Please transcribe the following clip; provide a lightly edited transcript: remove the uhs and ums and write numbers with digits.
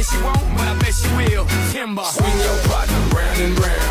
she won't, but I bet she will. Timber. Swing your partner round and round.